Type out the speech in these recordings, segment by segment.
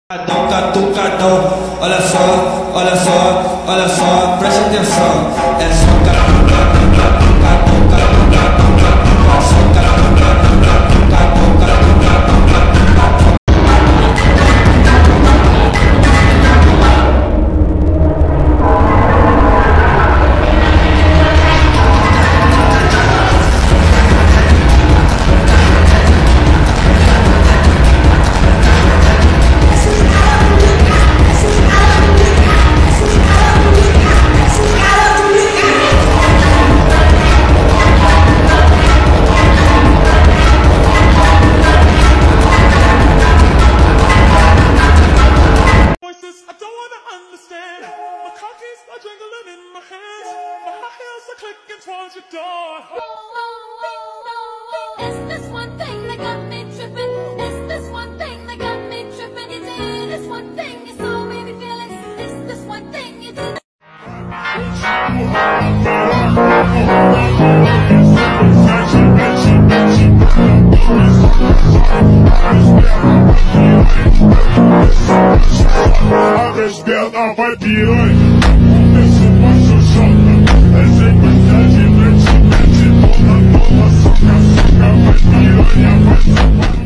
Catucadão, olha só, olha só, olha só, preste atenção. É só catucadão. I don't wanna understand. My car keys are jingling in my hands. My high heels are clicking towards your door. It's this one thing that got me tripping. It's this one thing that got me tripping. You did this one thing, you so made me feel it. It's this one thing you did. Ela vai piranha, começou a xoxota. É sem verdade, mete, toma, soca, vai piranha, vai socar.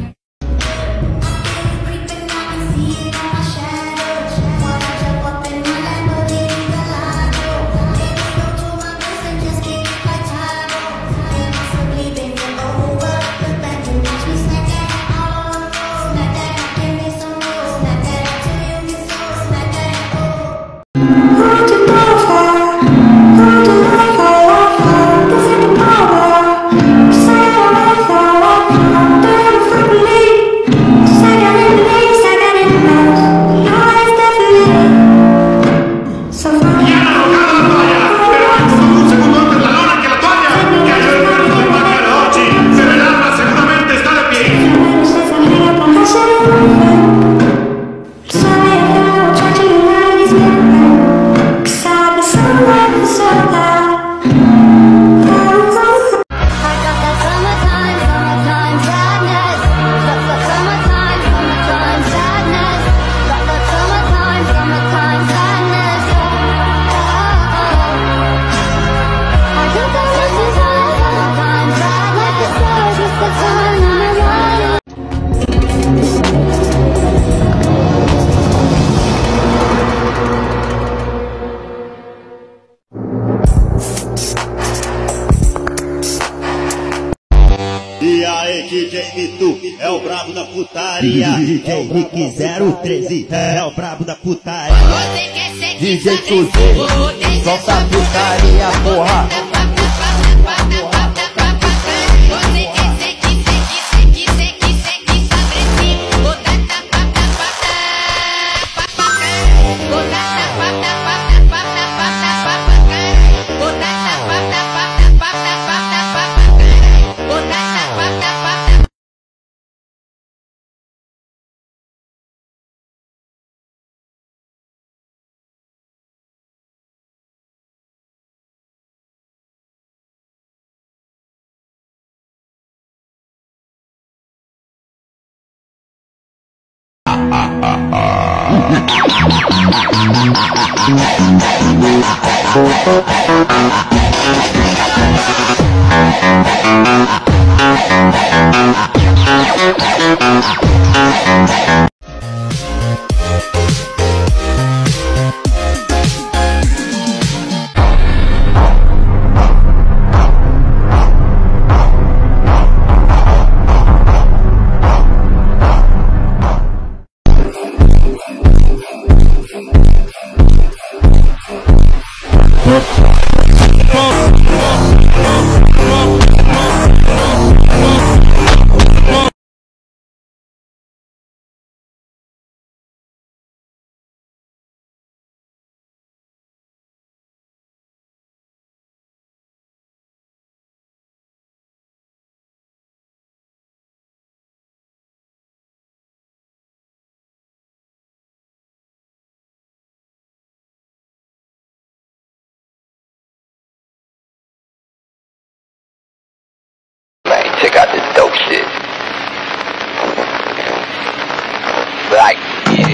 E aí, DJ Mitu é o brabo da putaria. DJ Rick 013 é o brabo da putaria. DJ Tuzi, solta a putaria, porra.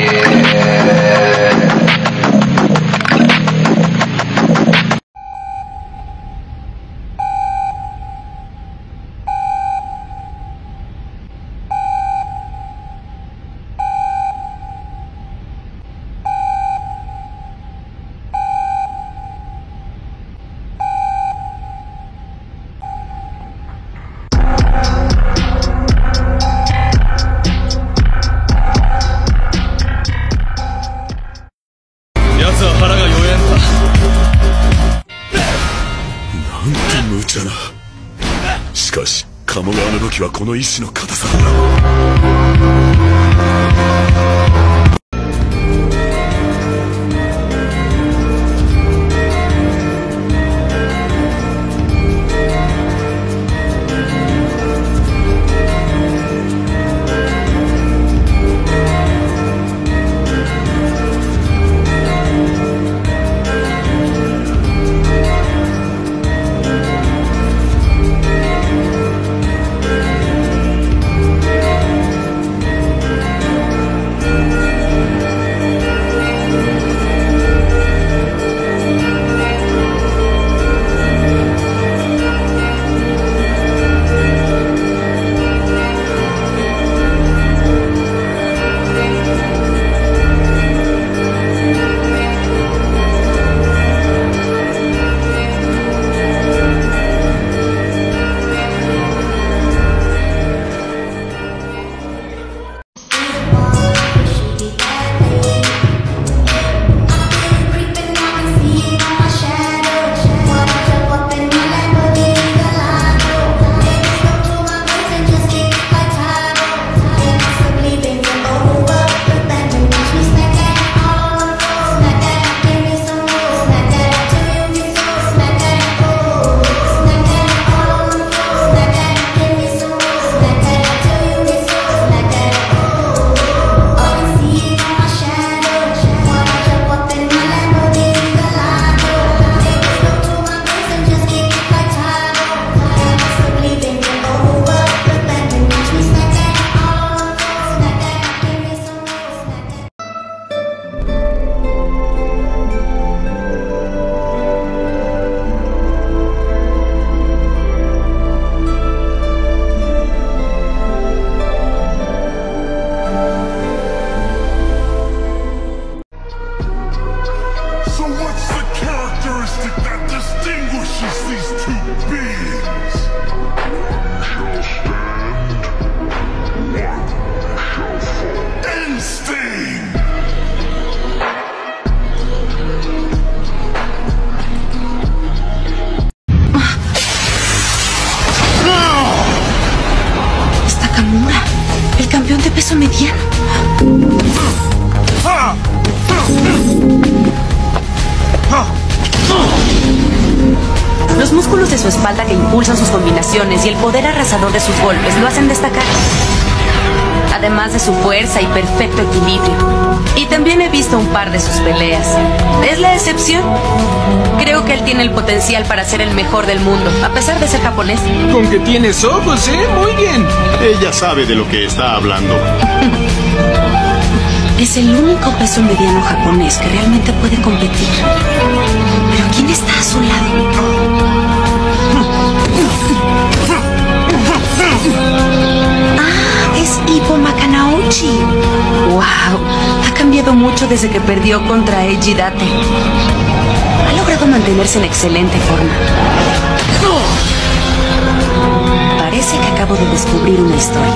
無茶な。しかし鴨川の武器はこの意志の固さだ。 El campeón de peso mediano. Los músculos de su espalda que impulsan sus combinaciones y el poder arrasador de sus golpes lo hacen destacar. Además de su fuerza y perfecto equilibrio. Y también he visto un par de sus peleas. ¿Es la excepción? Creo que él tiene el potencial para ser el mejor del mundo, a pesar de ser japonés. Con que tienes ojos, ¿eh? Muy bien. Ella sabe de lo que está hablando. Es el único peso mediano japonés que realmente puede competir. Pero ¿quién está a su lado? Es Ippo Makanauchi. ¡Wow! Ha cambiado mucho desde que perdió contra Eiji Date. Ha logrado mantenerse en excelente forma. Parece que acabo de descubrir una historia.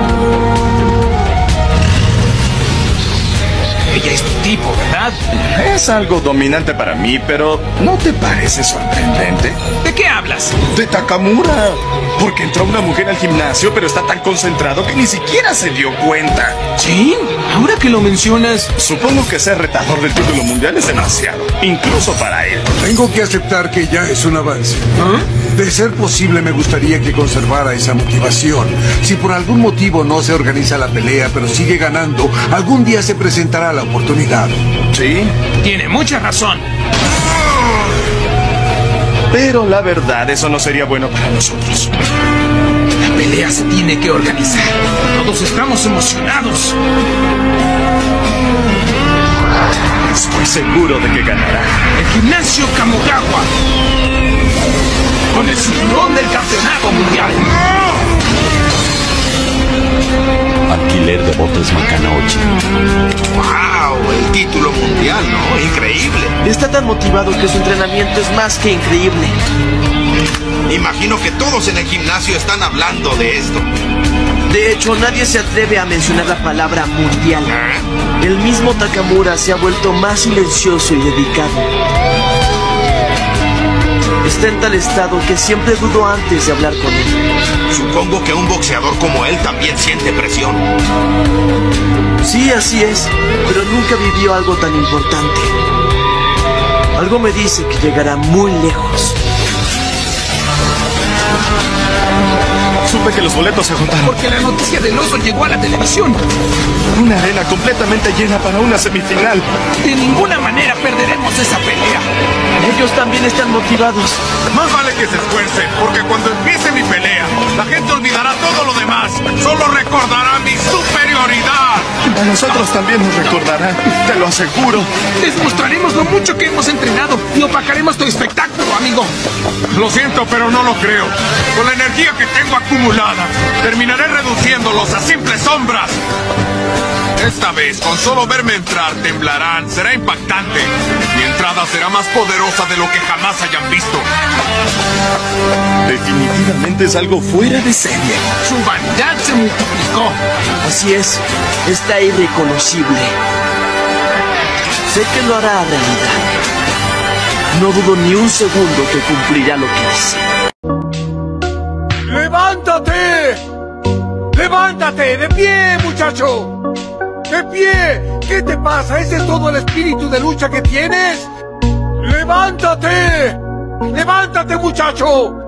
Ella es tu tipo, ¿verdad? Es algo dominante para mí, pero ¿no te parece sorprendente? ¿De qué hablas? De Takamura. Porque entró una mujer al gimnasio, pero está tan concentrado que ni siquiera se dio cuenta. ¿Sí? Ahora que lo mencionas... Supongo que ser retador del título mundial es demasiado, incluso para él. Tengo que aceptar que ya es un avance. De ser posible, me gustaría que conservara esa motivación. Si por algún motivo no se organiza la pelea, pero sigue ganando, algún día se presentará la oportunidad. ¿Sí? Tiene mucha razón. Pero la verdad, eso no sería bueno para nosotros. La pelea se tiene que organizar. Todos estamos emocionados. Estoy seguro de que ganará. El gimnasio Kamogawa, con el cinturón del campeonato mundial. Alquiler de botes Macanauchi. ¡Wow! El título mundial, ¿no? Increíble. Está tan motivado que su entrenamiento es más que increíble. Imagino que todos en el gimnasio están hablando de esto. De hecho, nadie se atreve a mencionar la palabra mundial. El mismo Takamura se ha vuelto más silencioso y dedicado. Está en tal estado que siempre dudo antes de hablar con él. Supongo que un boxeador como él también siente presión. Sí, así es, pero nunca vivió algo tan importante. Algo me dice que llegará muy lejos. Supe que los boletos se agotaron. Porque la noticia del oso llegó a la televisión. Una arena completamente llena para una semifinal. De ninguna manera perderemos esa pelea. Ellos también están motivados. Más vale que se esfuercen, porque cuando empiece mi pelea, la gente olvidará todo lo demás. Solo recordará mi superioridad. A nosotros también nos recordarán, te lo aseguro. Les mostraremos lo mucho que hemos entrenado y opacaremos tu espectáculo, amigo. Lo siento, pero no lo creo. Con la energía que tengo acumulada, terminaré reduciéndolos a simples sombras. Esta vez, con solo verme entrar, temblarán. Será impactante. Mi entrada será más poderosa de lo que jamás hayan visto. Definitivamente es algo fuera de serie. Su vanidad se multiplicó. Así es, está irreconocible. Sé que lo hará realidad. No dudo ni un segundo que cumplirá lo que dice. ¡Levántate! ¡Levántate! ¡De pie, muchacho! ¡De pie! ¿Qué te pasa? ¿Ese es todo el espíritu de lucha que tienes? ¡Levántate! ¡Levántate, muchacho!